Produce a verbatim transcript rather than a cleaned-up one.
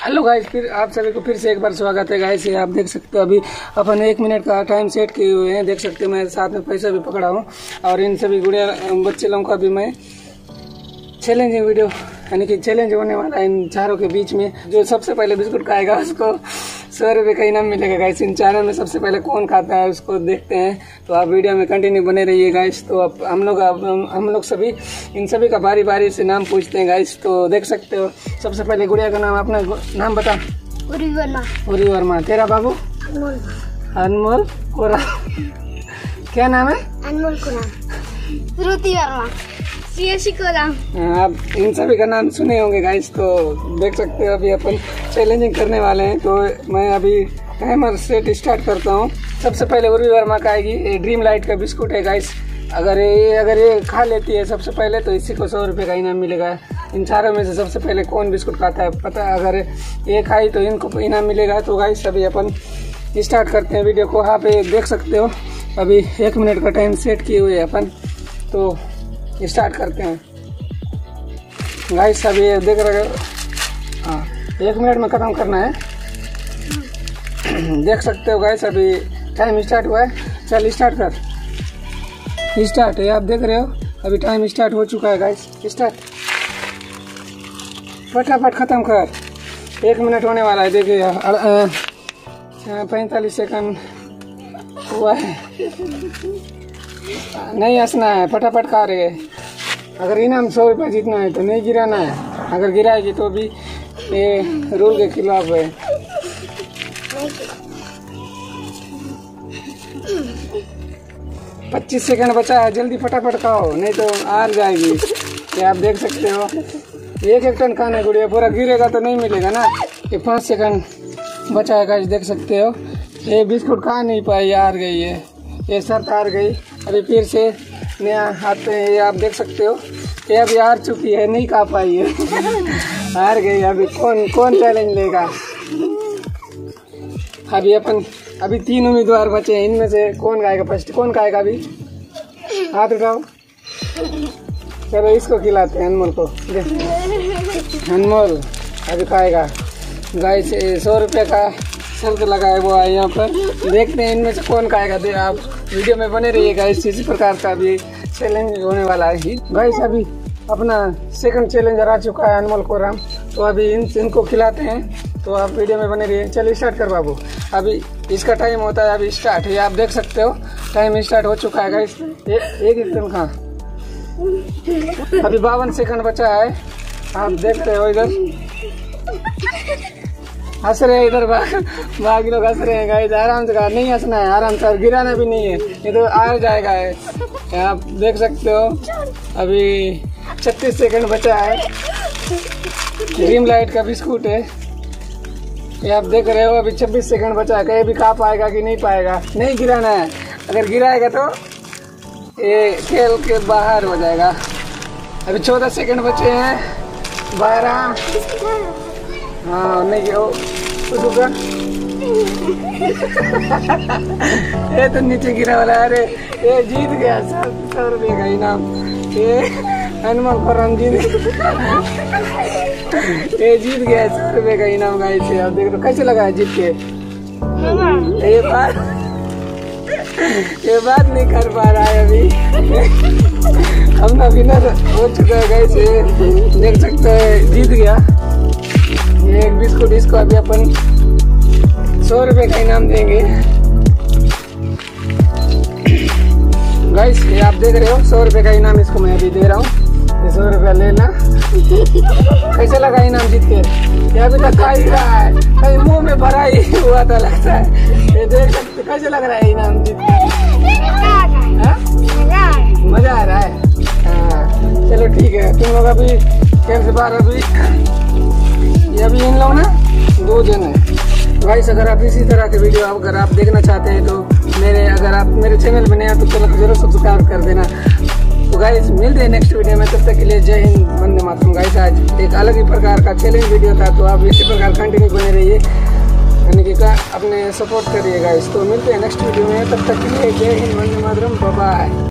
Hello guys, फिर आप सभी को फिर से एक बार स्वागत है गाइस। ये आप देख सकते हो अभी अपन एक मिनट का टाइम सेट किए हुए हैं। देख सकते हो मैं साथ में पैसा भी पकड़ा हूँ और इन सभी गुड़िया बच्चे लोगों का भी मैं चैलेंजिंग वीडियो यानी कि चैलेंज होने वाला है इन चारों के बीच में। जो सबसे पहले बिस्कुट खाएगा उसको सौ रुपये का इनाम मिलेगा गाइस। इन चारों में सबसे पहले कौन खाता है उसको देखते हैं, तो आप वीडियो में कंटिन्यू बने रहिए गाइस। तो अब हम लोग हम लोग सभी इन सभी का बारी बारी से नाम पूछते हैं गाइस। तो देख सकते हो सबसे पहले गुड़िया का नाम, अपना नाम बता। उरी वर्मा। उरी वर्मा। तेरा बाबू? अनमोल। अनमोल कोरा। क्या नाम है? अनमोल कोरा। श्रुति वर्मा। श्रेयसी कोरा। आप इन सभी का नाम सुने होंगे गाइस। तो देख सकते हो अभी अपन चैलेंजिंग करने वाले हैं। तो मैं अभी टाइमर सेट स्टार्ट करता हूँ। सबसे पहले उर्वी वर्मा का आएगी। ये ड्रीम लाइट का बिस्कुट है गाइस। अगर ये अगर ये खा लेती है सबसे पहले तो इसी को सौ रुपये का इनाम मिलेगा। इन चारों में से सबसे पहले कौन बिस्कुट खाता है पता, अगर ये खाई तो इनको इनाम मिलेगा। तो गाइस अभी अपन स्टार्ट करते हैं वीडियो को। यहाँ पे देख सकते हो अभी एक मिनट का टाइम सेट किए हुए अपन, तो स्टार्ट करते हैं गाइस। अभी देख रहे हो, हाँ एक मिनट में ख़त्म करना है। देख सकते हो गाइस अभी टाइम स्टार्ट हुआ है। चल स्टार्ट कर। स्टार्ट है, आप देख रहे हो अभी टाइम स्टार्ट हो चुका है गाइस। स्टार्ट, फटाफट ख़त्म कर। एक मिनट होने वाला है। देखिए पैंतालीस सेकंड हुआ है। नहीं हंसना है, फटाफट खा रहे हैं। अगर इनाम सौ रुपये जीतना है तो नहीं गिराना है। अगर गिराएगी तो भी ये रूल के खिलाफ है। पच्चीस सेकंड बचा है, जल्दी फटाफट खाओ नहीं तो हार जाएगी। ये आप देख सकते हो एक एक टन खाने गुड़िया, पूरा गिरेगा तो नहीं मिलेगा ना। ये पाँच सेकंड बचा है गाइस, देख सकते हो। ये बिस्कुट खा नहीं पाई, हार गई है। ये शर्त हार गई। अभी फिर से नया आते हैं। ये आप देख सकते हो ये अभी हार चुकी है, नहीं खा पाई है। हार गई। अभी कौन कौन चैलेंज लेगा? अभी अपन अभी तीन उम्मीदवार बचे हैं। इनमें से कौन खाएगा फर्स्ट? कौन खाएगा अभी? हाथ उठाओ। चलो इसको खिलाते हैं, अनमोल को। अनमोल अभी खाएगा गाइस। सौ रुपये का शर्त लगाए वो है यहाँ पर। देखते हैं इनमें से कौन खाएगा। दे आप वीडियो में बने रहिएगा। इसी प्रकार का भी चैलेंज होने वाला है गाइस। अभी अपना सेकंड चैलेंजर आ चुका है अनमोल कोराम। तो अभी इन इनको खिलाते हैं, तो आप वीडियो में बने रहिए। चलिए स्टार्ट कर बाबू। अभी इसका टाइम होता है अभी स्टार्ट है। आप देख सकते हो टाइम स्टार्ट हो चुका है गाइस। एक एक टन खा। अभी बावन सेकंड बचा है। आप देख रहे हो इधर हंस रहे हैं, इधर बाकी लोग हंस रहे हैं गाइस। आराम से खा, नहीं हंसना है, आराम से। गिराना भी नहीं है, ये तो आ जाएगा है। आप देख सकते हो अभी छत्तीस सेकंड बचा है। ड्रीम लाइट का बिस्कुट है। ये आप देख रहे हो अभी छब्बीस सेकंड बचा है। कहीं भी खा पाएगा कि नहीं पाएगा? नहीं गिराना है। अगर गिराएगा तो ये खेल के बाहर हो जाएगा। अभी चौदह सेकंड बचे हैं। बारह, हाँ नहीं हो रुका। ये तो नीचे गिरा वाला। अरे ये जीत गया सौ रुपये का इनाम। ये अनमोल कोराम जीत ये जीत गया सौ रुपये का इनाम गाइस। आप देख लो कैसे लगा है जीत के। ये बात ये बात नहीं कर पा रहा है अभी। अपना विनर हो चुका है गाइस। देख सकते हैं जीत गया। ये एक बिस्कुट, इसको अभी अपन सौ रुपये का इनाम देंगे गाइस। ये आप देख रहे हो सौ रुपये का इनाम इसको मैं अभी दे रहा हूँ। ये सौ रुपया लेना। कैसे लगा इनाम जीत के? ये अभी तक खा ही रहा है, कहीं मुंह में भरा ही हुआ था लगता है। ये देख सकते कैसे लग रहा है इनाम जीत के? मजा आ रहा है। हाँ चलो ठीक है। तुम लोग अभी खेल से बाहर। अभी ये अभी इन लोग ना दो जन है गाइस। अगर आप इसी तरह के वीडियो अगर आप देखना चाहते हैं तो मेरे अगर आप मेरे चैनल में नए हैं तो चैनल को जरूर सब्सक्राइब कर देना। तो गाइस मिलते हैं नेक्स्ट वीडियो में, तब तक के लिए जय हिंद, वंदे मातरम। गाइस आज एक अलग ही प्रकार का चैलेंज वीडियो था, तो आप इसी प्रकार कंटिन्यू बने रहिए, यानी कि अपने सपोर्ट करिए गाइस। तो मिलते हैं नेक्स्ट वीडियो में, तब तक के लिए जय हिंद, वंदे मातरम, बाय बाय।